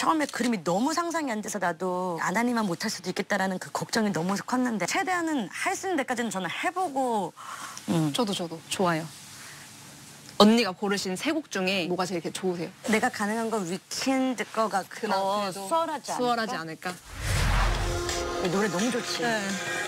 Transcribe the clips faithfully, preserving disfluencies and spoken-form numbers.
처음에 그림이 너무 상상이 안 돼서 나도 안 하니만 못할 수도 있겠다라는 그 걱정이 너무 컸는데 최대한은 할 수 있는 데까지는 저는 해보고. 음. 저도 저도 좋아요. 언니가 고르신 세 곡 중에 뭐가 제일 이렇게 좋으세요? 내가 가능한 건 위켄드 거가 더 수월하지 않을까? 수월하지 않을까? 노래 너무 좋지. 네.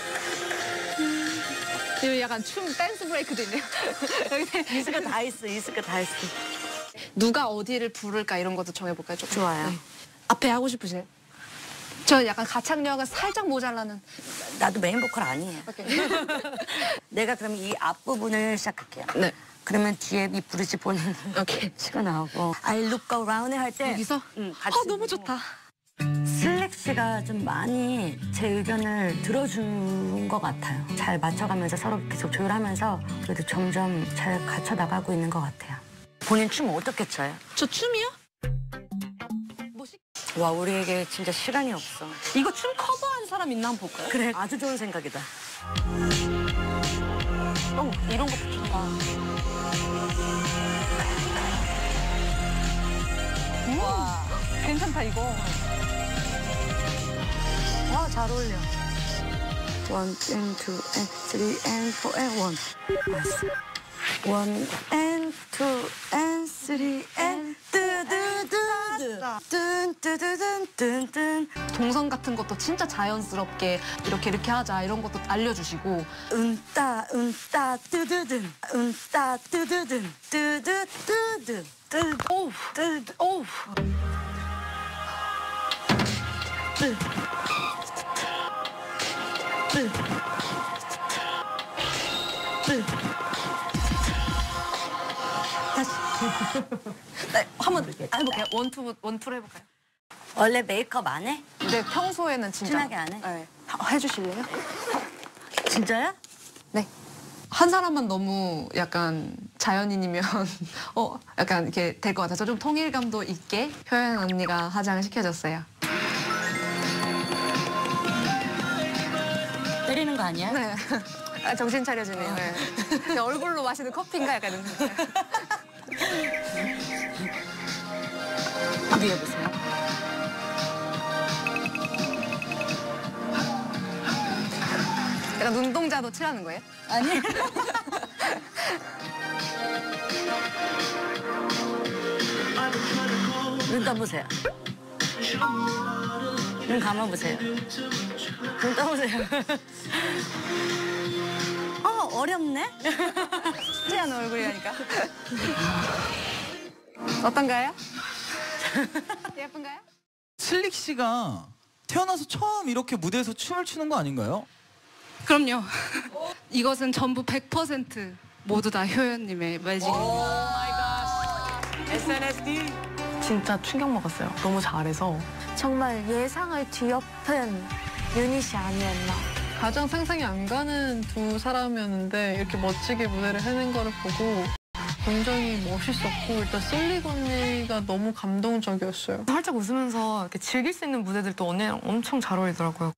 여기 약간 춤 댄스 브레이크도 있네요. 여기 이스가 다 있어, 이스가 다 있어. 누가 어디를 부를까 이런 것도 정해볼까요? 조금? 좋아요. 네. 앞에 하고 싶으세요? 저 약간 가창력은 살짝 모자라는. 나도 메인 보컬 아니에요. 오케이. 내가 그럼 이 앞부분을 시작할게요. 네. 그러면 뒤에 이 브릿지 보는 오케이. 시가 나오고 I look around 할 때 여기서? 응, 아, 너무 좋다. 슬랙 씨가 좀 많이 제 의견을 들어준 것 같아요. 잘 맞춰가면서 서로 계속 조율하면서 그래도 점점 잘 갖춰 나가고 있는 것 같아요. 본인 춤 어떻게 춰요? 저 춤이요? 뭐 시... 와, 우리에게 진짜 시간이 없어. 이거 춤 커버한 사람 있나 한번 볼까요? 그래, 아주 좋은 생각이다. 어, 이런 거 좋다. 와, 괜찮다 이거. 와, 잘 어울려. One and two and three and four and one. 알았어. One and two and three and 뚜두두두 뚠뚜두둔 동선 같은 것도 진짜 자연스럽게 이렇게 이렇게 하자 이런 것도 알려주시고. 은따 은따 뚜두둔 은따 뚜두둔 뚜두두두 뚜 오우 뚜두 오우. 뚜 뚜 뚜 다시 네, 한번 해볼게요. 원투 원투로 해볼까요? 원래 메이크업 안 해? 네, 평소에는 진짜 진하게 안 해? 네. 하- 해주실래요? 진짜야? 네. 한 사람만 너무 약간 자연인이면 어 약간 이렇게 될 것 같아서 좀 통일감도 있게 효연 언니가 화장을 시켜줬어요. 때리는 거 아니야? 네. 아, 정신 차려주네요. 네. 네, 얼굴로 마시는 커피인가 약간 이런 생각. 어디 해보세요. 약간 눈동자도 칠하는 거예요? 아니. 눈 떠보세요. 눈 감아보세요. 눈 떠보세요. 어, 어렵네? 쉽지 않은 얼굴이라니까. 어떤가요? 예쁜가요? 슬릭 씨가 태어나서 처음 이렇게 무대에서 춤을 추는 거 아닌가요? 그럼요. 이것은 전부 백 퍼센트 모두 다 효연님의 매직. 에스엔에스디. 진짜 충격 먹었어요. 너무 잘해서. 정말 예상을 뒤엎은 유닛이 아니었나. 가장 상상이 안 가는 두 사람이었는데 이렇게 멋지게 무대를 해낸 거를 보고 굉장히 멋있었고 일단 슬릭 언니가 너무 감동적이었어요. 살짝 웃으면서 이렇게 즐길 수 있는 무대들도 언니랑 엄청 잘 어울리더라고요.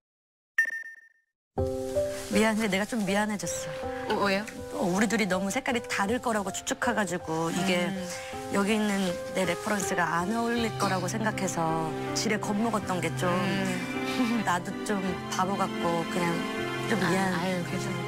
미안해, 내가 좀 미안해졌어. 어, 왜요? 어, 우리 둘이 너무 색깔이 다를 거라고 추측해가지고 이게 음. 여기 있는 내 레퍼런스가 안 어울릴 거라고 생각해서 지레 겁먹었던 게 좀 음. 나도 좀 바보 같고 그냥 좀 미안. 아, 아유,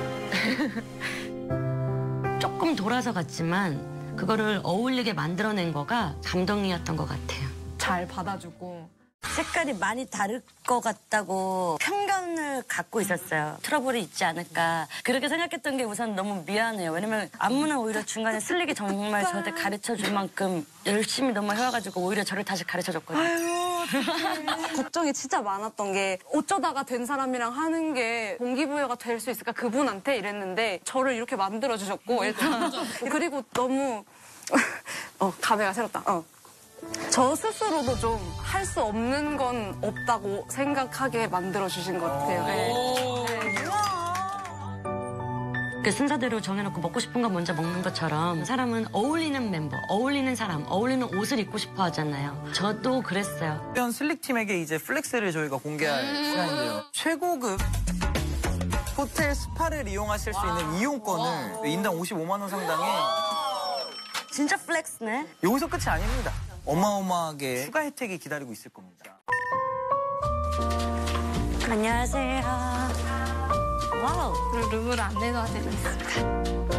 괜찮아요. 조금 돌아서 갔지만 그거를 어울리게 만들어낸 거가 감동이었던 것 같아요. 잘 받아주고. 색깔이 많이 다를 것 같다고 편견을 갖고 있었어요. 트러블이 있지 않을까. 그렇게 생각했던 게 우선 너무 미안해요. 왜냐면 안무는 오히려 중간에 슬릭이 정말 저한테 가르쳐줄 만큼 열심히 너무 해와가지고 오히려 저를 다시 가르쳐줬거든요. 걱정이 진짜 많았던 게 어쩌다가 된 사람이랑 하는 게 동기부여가 될 수 있을까 그분한테 이랬는데 저를 이렇게 만들어주셨고 일단 그리고 너무 어 감회가 새롭다. 어. 저 스스로도 좀 할 수 없는 건 없다고 생각하게 만들어주신 것 같아요. 네. 그 순서대로 정해놓고 먹고 싶은 거 먼저 먹는 것처럼 사람은 어울리는 멤버, 어울리는 사람, 어울리는 옷을 입고 싶어 하잖아요. 저도 그랬어요. 효연 슬릭 팀에게 이제 플렉스를 저희가 공개할 시간인데요. 최고급 호텔 스파를 이용하실 수 있는 이용권을 인당 오십오만 원 상당의 진짜 플렉스네. 여기서 끝이 아닙니다. 어마어마하게 추가 혜택이 기다리고 있을 겁니다. 안녕하세요. 와우. 룸을 안내도와드리고 있습니다.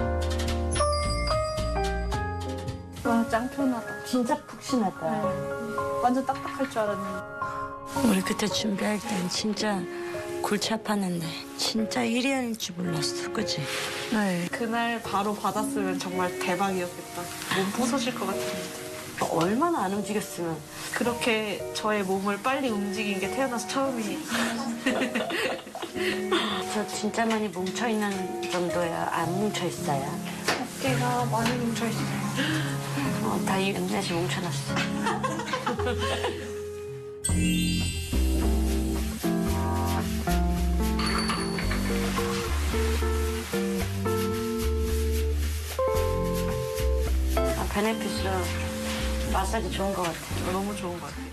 와, 짱 편하다. 진짜 푹신하다. 완전 딱딱할 줄 알았는데. 우리 그때 준비할 땐 진짜 골치 아팠는데 진짜 일이 아닐 줄 몰랐어. 그치? 네. 그날 바로 받았으면 정말 대박이었겠다. 몸 부서질 것 같은데. 얼마나 안 움직였으면. 그렇게 저의 몸을 빨리 움직인 게 태어나서 처음이에요. 저 진짜 많이 뭉쳐있는 정도야? 안 뭉쳐있어요? 어깨가 많이 뭉쳐있어요. 어, 다 연대시 뭉쳐놨어. 아, 베네피스로 마사지 좋은 것 같아. 너무 좋은 것 같아요.